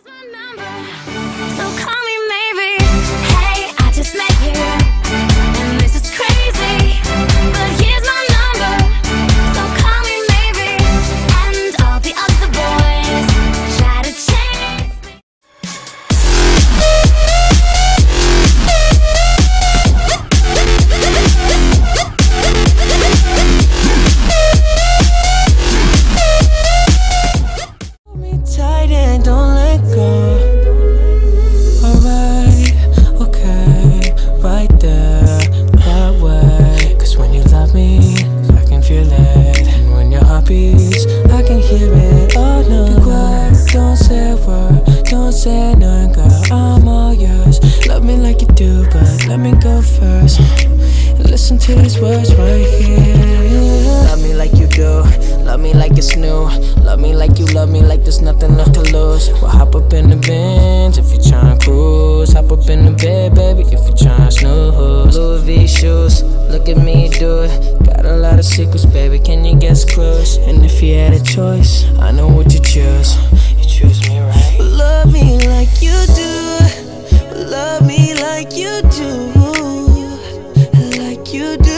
Listen to these words right here. Love me like you do, love me like it's new. Love me like you love me, like there's nothing left to lose. Well, hop up in the Benz if you're trying to cruise. Hop up in the bed, baby, if you're trying to snooze. Louis V shoes, look at me do it. Got a lot of secrets, baby, can you guess clues? And if you had a choice, I know what you choose. You choose me, right? Love me like you do, love me like you do, like you do.